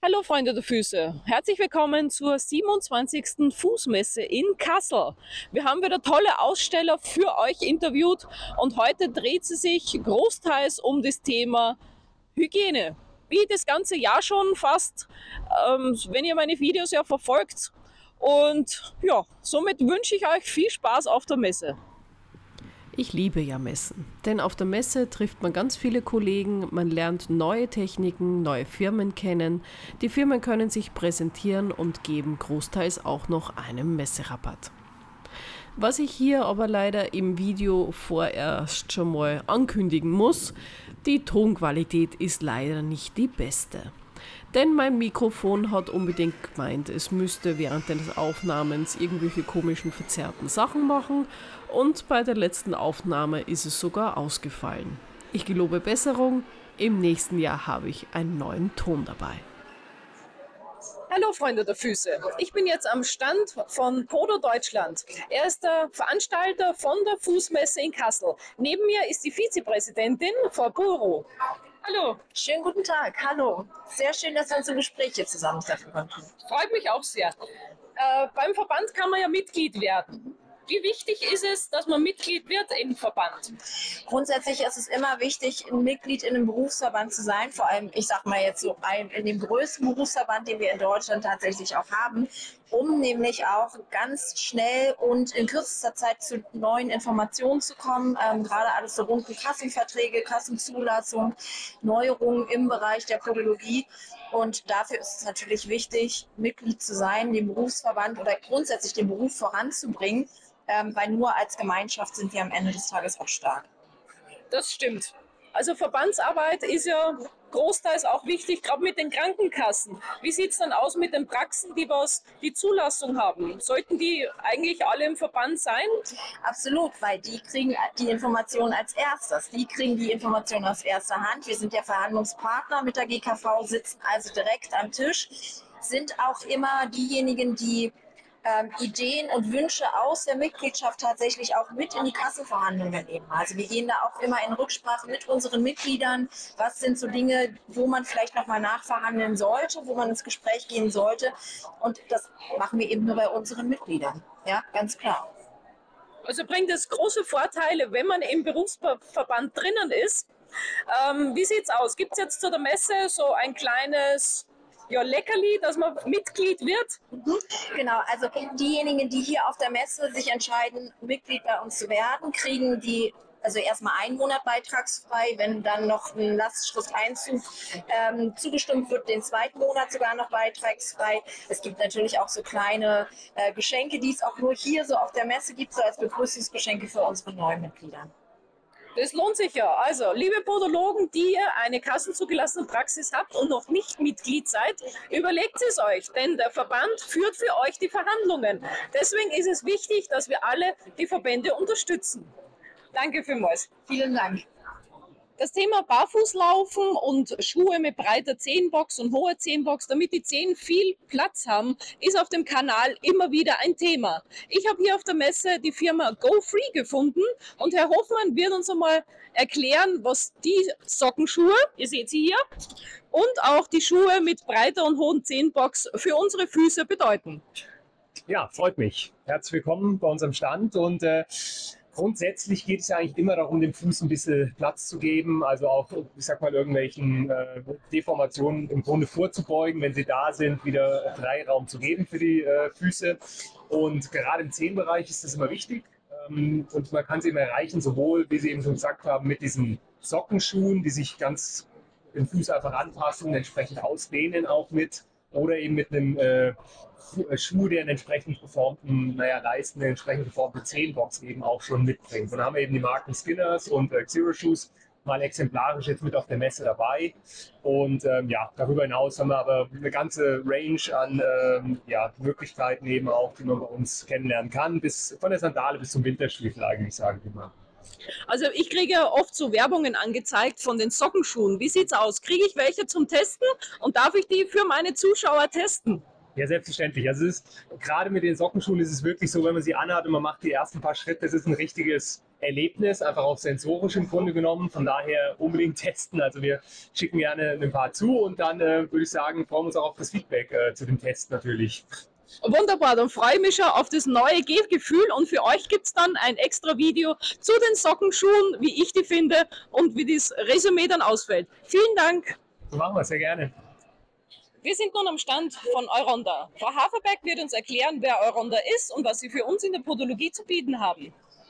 Hallo Freunde der Füße, herzlich willkommen zur 27. Fußmesse in Kassel. Wir haben wieder tolle Aussteller für euch interviewt und heute dreht sie sich großteils um das Thema Hygiene. Wie das ganze Jahr schon fast, wenn ihr meine Videos ja verfolgt. Und ja, somit wünsche ich euch viel Spaß auf der Messe. Ich liebe ja Messen, denn auf der Messe trifft man ganz viele Kollegen, man lernt neue Techniken, neue Firmen kennen. Die Firmen können sich präsentieren und geben großteils auch noch einen Messerabatt. Was ich hier aber leider im Video vorerst schon mal ankündigen muss, die Tonqualität ist leider nicht die beste. Denn mein Mikrofon hat unbedingt gemeint, es müsste während des Aufnahmens irgendwelche komischen, verzerrten Sachen machen und bei der letzten Aufnahme ist es sogar ausgefallen. Ich gelobe Besserung, im nächsten Jahr habe ich einen neuen Ton dabei. Hallo Freunde der Füße, ich bin jetzt am Stand von Podo Deutschland. Er ist der Veranstalter von der Fußmesse in Kassel. Neben mir ist die Vizepräsidentin, Frau Buro. Hallo. Schönen guten Tag, hallo. Sehr schön, dass wir uns im Gespräch hier zusammentreffen konnten. Freut mich auch sehr. Beim Verband kann man ja Mitglied werden. Wie wichtig ist es, dass man Mitglied wird im Verband? Grundsätzlich ist es immer wichtig, ein Mitglied in einem Berufsverband zu sein, vor allem, ich sag mal jetzt so, in dem größten Berufsverband, den wir in Deutschland tatsächlich auch haben, um nämlich auch ganz schnell und in kürzester Zeit zu neuen Informationen zu kommen, gerade alles so rund um Kassenverträge, Kassenzulassung, Neuerungen im Bereich der Podologie. Und dafür ist es natürlich wichtig, Mitglied zu sein, den Berufsverband oder grundsätzlich den Beruf voranzubringen, weil nur als Gemeinschaft sind wir am Ende des Tages auch stark. Das stimmt. Also Verbandsarbeit ist ja großteils auch wichtig, gerade mit den Krankenkassen. Wie sieht es dann aus mit den Praxen, die Zulassung haben? Sollten die eigentlich alle im Verband sein? Absolut, weil die kriegen die Informationen als erstes. Die kriegen die Informationen aus erster Hand. Wir sind ja Verhandlungspartner mit der GKV, sitzen also direkt am Tisch, sind auch immer diejenigen, die Ideen und Wünsche aus der Mitgliedschaft tatsächlich auch mit in die Kassenverhandlungen nehmen. Also wir gehen da auch immer in Rücksprache mit unseren Mitgliedern. Was sind so Dinge, wo man vielleicht nochmal nachverhandeln sollte, wo man ins Gespräch gehen sollte? Und das machen wir eben nur bei unseren Mitgliedern. Ja, ganz klar. Also bringt es große Vorteile, wenn man im Berufsverband drinnen ist. Wie sieht es aus? Gibt es jetzt zu der Messe so ein kleines Leckerli, dass man Mitglied wird? Genau, also diejenigen, die hier auf der Messe sich entscheiden, Mitglied bei uns zu werden, kriegen die also erstmal einen Monat beitragsfrei, wenn dann noch ein Lastschrifteinzug zugestimmt wird, den zweiten Monat sogar noch beitragsfrei. Es gibt natürlich auch so kleine Geschenke, die es auch nur hier so auf der Messe gibt, so als Begrüßungsgeschenke für unsere neuen Mitglieder. Das lohnt sich ja. Also, liebe Podologen, die ihr eine kassenzugelassene Praxis habt und noch nicht Mitglied seid, überlegt es euch, denn der Verband führt für euch die Verhandlungen. Deswegen ist es wichtig, dass wir alle die Verbände unterstützen. Danke vielmals. Vielen Dank. Das Thema Barfußlaufen und Schuhe mit breiter Zehenbox und hoher Zehenbox, damit die Zehen viel Platz haben, ist auf dem Kanal immer wieder ein Thema. Ich habe hier auf der Messe die Firma Go Free gefunden und Herr Hoffmann wird uns einmal erklären, was die Sockenschuhe, ihr seht sie hier, und auch die Schuhe mit breiter und hohen Zehenbox für unsere Füße bedeuten. Ja, freut mich. Herzlich willkommen bei unserem Stand und grundsätzlich geht es ja eigentlich immer darum, dem Fuß ein bisschen Platz zu geben, also auch, ich sag mal, irgendwelchen Deformationen im Grunde vorzubeugen, wenn sie da sind, wieder Freiraum zu geben für die Füße. Und gerade im Zehenbereich ist das immer wichtig. Und man kann es eben erreichen, sowohl, wie Sie eben schon gesagt haben, mit diesen Sockenschuhen, die sich ganz den Fuß einfach anpassen, entsprechend ausdehnen auch mit, oder eben mit einem Schuh, der einen entsprechend geformten, Leisten, eine entsprechend geformte Zehenbox eben auch schon mitbringt. Und da haben wir eben die Marken Skinners und Xero Shoes mal exemplarisch jetzt mit auf der Messe dabei. Und darüber hinaus haben wir aber eine ganze Range an Möglichkeiten eben auch, die man bei uns kennenlernen kann, von der Sandale bis zum Winterstiefel eigentlich, sagen wir mal. Also ich kriege ja oft so Werbungen angezeigt von den Sockenschuhen. Wie sieht's aus? Kriege ich welche zum Testen und darf ich die für meine Zuschauer testen? Ja, selbstverständlich. Also gerade mit den Sockenschuhen ist es wirklich so, wenn man sie anhat und man macht die ersten paar Schritte, das ist ein richtiges Erlebnis, einfach auch sensorisch im Grunde genommen. Von daher unbedingt testen. Also wir schicken gerne ein paar zu und dann würde ich sagen, freuen wir uns auch auf das Feedback zu dem Test natürlich. Wunderbar, dann freue ich mich schon auf das neue Gehgefühl und für euch gibt es dann ein extra Video zu den Sockenschuhen, wie ich die finde und wie das Resümee dann ausfällt. Vielen Dank. So machen wir, sehr gerne. Wir sind nun am Stand von Euronda. Frau Haferberg wird uns erklären, wer Euronda ist und was sie für uns in der Podologie zu bieten haben.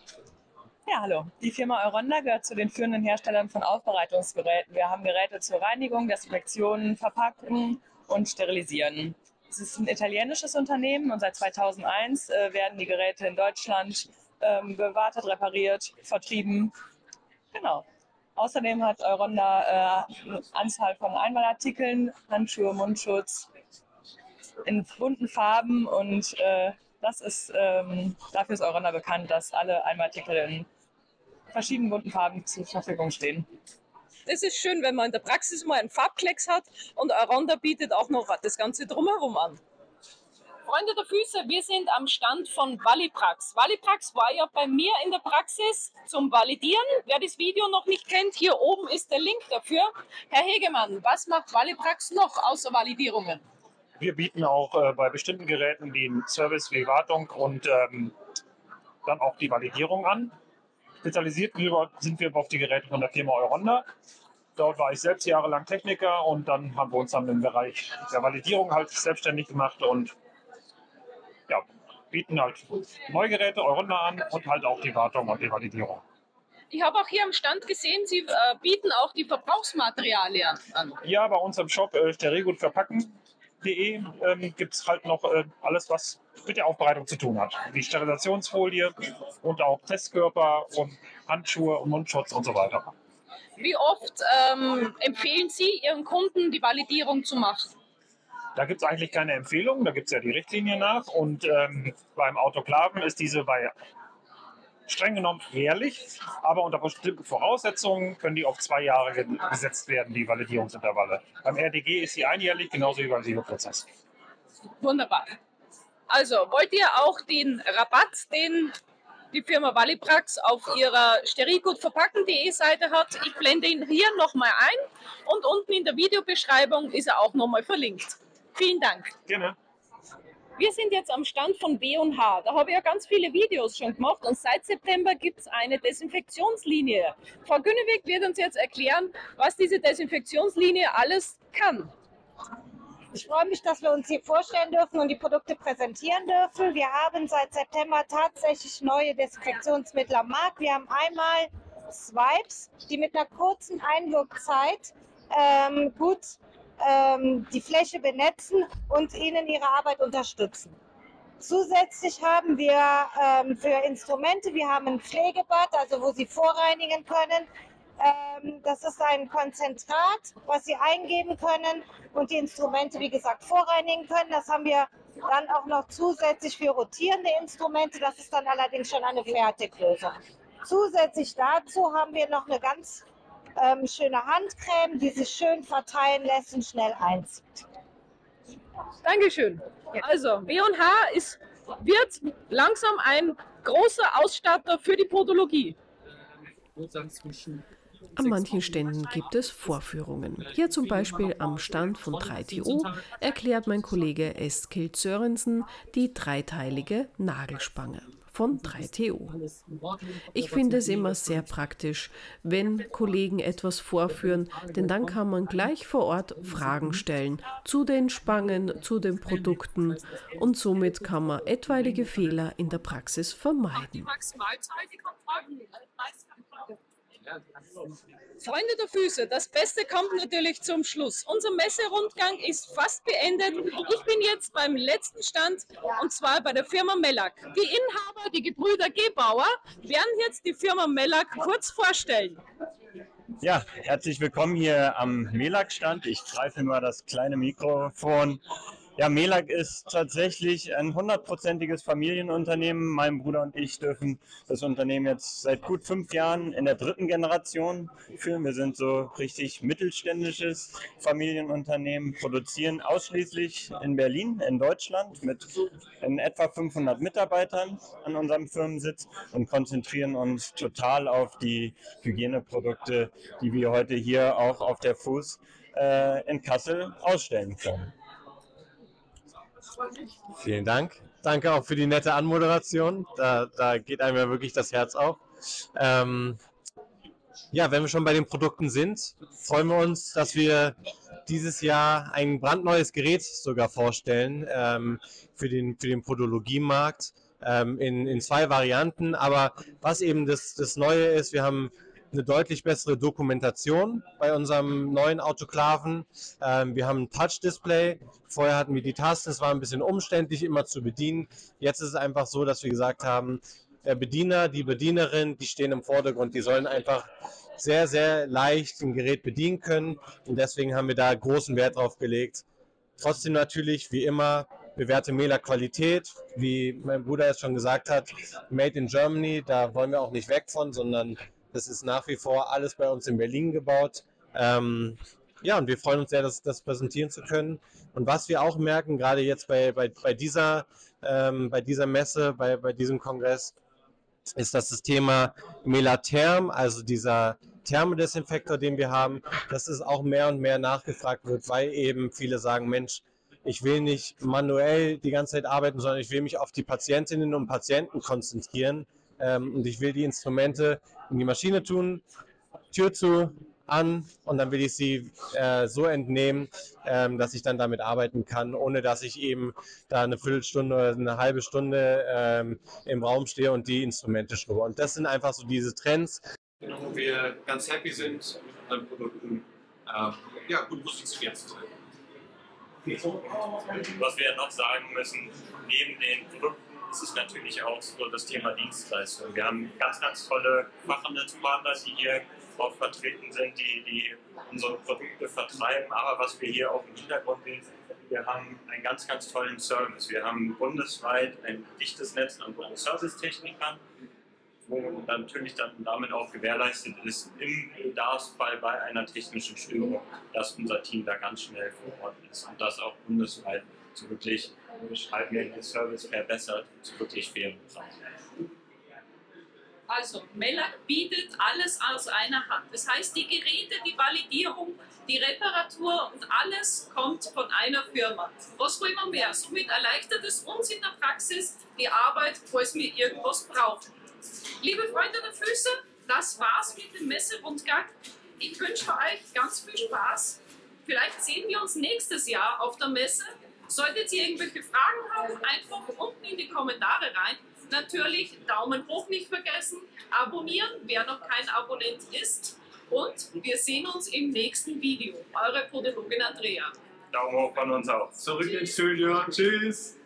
Ja, hallo. Die Firma Euronda gehört zu den führenden Herstellern von Aufbereitungsgeräten. Wir haben Geräte zur Reinigung, Desinfektion, Verpacken und Sterilisieren. Es ist ein italienisches Unternehmen und seit 2001 werden die Geräte in Deutschland gewartet, repariert, vertrieben. Genau. Außerdem hat Euronda eine Anzahl von Einmalartikeln, Handschuhe, Mundschutz in bunten Farben und dafür ist Euronda bekannt, dass alle Einmalartikel in verschiedenen bunten Farben zur Verfügung stehen. Das ist schön, wenn man in der Praxis mal einen Farbklecks hat und Euronda bietet auch noch das Ganze drumherum an. Freunde der Füße, wir sind am Stand von Valiprax. Valiprax war ja bei mir in der Praxis zum Validieren. Wer das Video noch nicht kennt, hier oben ist der Link dafür. Herr Hegemann, was macht Valiprax noch außer Validierungen? Wir bieten auch bei bestimmten Geräten den Service wie Wartung und dann auch die Validierung an. Spezialisiert sind wir auf die Geräte von der Firma Euronda. Dort war ich selbst jahrelang Techniker und dann haben wir uns dann im Bereich der Validierung halt selbstständig gemacht und ja, bieten halt Neugeräte Euronda an und halt auch die Wartung und die Validierung. Ich habe auch hier am Stand gesehen, Sie bieten auch die Verbrauchsmaterialien an. Ja, bei uns im Shop sterilgutverpacken.de gibt es halt noch alles, was mit der Aufbereitung zu tun hat. Die Sterilisationsfolie und auch Testkörper und Handschuhe und Mundschutz und so weiter. Wie oft empfehlen Sie Ihren Kunden, die Validierung zu machen? Da gibt es eigentlich keine Empfehlung, da gibt es ja die Richtlinie nach und beim Autoklaven ist diese bei streng genommen jährlich, aber unter bestimmten Voraussetzungen können die auf 2 Jahre gesetzt werden, die Validierungsintervalle. Beim RDG ist sie einjährlich, genauso wie beim SIGO-Prozess. Wunderbar. Also, wollt ihr auch den Rabatt, den die Firma Valiprax auf ihrer sterilgutverpacken.de Seite hat? Ich blende ihn hier nochmal ein und unten in der Videobeschreibung ist er auch nochmal verlinkt. Vielen Dank. Gerne. Wir sind jetzt am Stand von B&H. Da habe ich ja ganz viele Videos schon gemacht und seit September gibt es eine Desinfektionslinie. Frau Günnewig wird uns jetzt erklären, was diese Desinfektionslinie alles kann. Ich freue mich, dass wir uns hier vorstellen dürfen und die Produkte präsentieren dürfen. Wir haben seit September tatsächlich neue Desinfektionsmittel am Markt. Wir haben einmal Swipes, die mit einer kurzen Einwirkzeit gut die Fläche benetzen und ihnen ihre Arbeit unterstützen. Zusätzlich haben wir für Instrumente, wir haben ein Pflegebad, also wo Sie vorreinigen können. Das ist ein Konzentrat, was Sie eingeben können und die Instrumente, wie gesagt, vorreinigen können. Das haben wir dann auch noch zusätzlich für rotierende Instrumente. Das ist dann allerdings schon eine Fertiglösung. Zusätzlich dazu haben wir noch eine ganz schöne Handcreme, die sich schön verteilen lässt und schnell einzieht. Dankeschön. Also, B&H wird langsam ein großer Ausstatter für die Podologie. An manchen Ständen gibt es Vorführungen. Hier zum Beispiel am Stand von 3TO erklärt mein Kollege Eskil Sörensen die dreiteilige Nagelspange von 3TO. Ich finde es immer sehr praktisch, wenn Kollegen etwas vorführen, denn dann kann man gleich vor Ort Fragen stellen zu den Spangen, zu den Produkten und somit kann man etwaige Fehler in der Praxis vermeiden. Freunde der Füße, das Beste kommt natürlich zum Schluss. Unser Messerundgang ist fast beendet. Ich bin jetzt beim letzten Stand und zwar bei der Firma Mellack. Die Inhaber, die Gebrüder Gebauer, werden jetzt die Firma Mellack kurz vorstellen. Ja, herzlich willkommen hier am Mellack-Stand. Ich greife mal das kleine Mikrofon Ja, Melag ist tatsächlich ein 100%iges Familienunternehmen. Mein Bruder und ich dürfen das Unternehmen jetzt seit gut 5 Jahren in der 3. Generation führen. Wir sind so richtig mittelständisches Familienunternehmen, produzieren ausschließlich in Berlin, in Deutschland, mit in etwa 500 Mitarbeitern an unserem Firmensitz und konzentrieren uns total auf die Hygieneprodukte, die wir heute hier auch auf der Fuß in Kassel ausstellen können. Vielen Dank. Danke auch für die nette Anmoderation. Da geht einem ja wirklich das Herz auf. Ja, wenn wir schon bei den Produkten sind, freuen wir uns, dass wir dieses Jahr ein brandneues Gerät sogar vorstellen für den Podologiemarkt in 2 Varianten. Aber was eben das Neue ist, wir haben eine deutlich bessere Dokumentation bei unserem neuen Autoklaven. Wir haben ein Touch-Display. Vorher hatten wir die Tasten, es war ein bisschen umständlich immer zu bedienen. Jetzt ist es einfach so, dass wir gesagt haben, der Bediener, die Bedienerin, die stehen im Vordergrund, die sollen einfach sehr, sehr leicht ein Gerät bedienen können und deswegen haben wir da großen Wert drauf gelegt. Trotzdem natürlich, wie immer, bewährte Melag-Qualität, wie mein Bruder es schon gesagt hat, made in Germany, da wollen wir auch nicht weg von, sondern das ist nach wie vor alles bei uns in Berlin gebaut. Ja, und wir freuen uns sehr, das präsentieren zu können. Und was wir auch merken, gerade jetzt bei dieser Messe, bei diesem Kongress, ist, dass das Thema Melatherm, also dieser Thermodesinfektor, den wir haben, dass es auch mehr und mehr nachgefragt wird, weil eben viele sagen, Mensch, ich will nicht manuell die ganze Zeit arbeiten, sondern ich will mich auf die Patientinnen und Patienten konzentrieren und ich will die Instrumente in die Maschine tun, Tür zu, an und dann will ich sie so entnehmen, dass ich dann damit arbeiten kann, ohne dass ich eben da eine Viertelstunde oder eine halbe Stunde im Raum stehe und die Instrumente schrubbe. Und das sind einfach so diese Trends. Wo wir ganz happy sind, mit unseren Produkten ja, gut positioniert zu sein. Was wir noch sagen müssen, neben den Produkten ist es natürlich auch so das Thema Dienstleistung. Wir haben ganz, ganz tolle Fachhandelspartner, die hier auch vertreten sind, die unsere Produkte vertreiben. Aber was wir hier auch im Hintergrund sehen, wir haben einen ganz, ganz tollen Service. Wir haben bundesweit ein dichtes Netz an Servicetechnikern, wo natürlich dann damit auch gewährleistet ist, im Bedarfsfall bei einer technischen Störung, dass unser Team da ganz schnell vor Ort ist und das auch bundesweit zu wirklich, beschreiben wir den Service verbessert, zu wirklich fairen Preisen. Also, Melag bietet alles aus einer Hand. Das heißt, die Geräte, die Validierung, die Reparatur und alles kommt von einer Firma. Was wollen wir mehr? Somit erleichtert es uns in der Praxis die Arbeit, falls wir irgendwas brauchen. Liebe Freunde der Füße, das war's mit dem Messerundgang. Ich wünsche euch ganz viel Spaß. Vielleicht sehen wir uns nächstes Jahr auf der Messe. Solltet ihr irgendwelche Fragen haben, einfach unten in die Kommentare rein. Natürlich Daumen hoch nicht vergessen, abonnieren, wer noch kein Abonnent ist. Und wir sehen uns im nächsten Video. Eure Podologin Andrea. Daumen hoch von uns auch. Zurück ins Studio. Tschüss.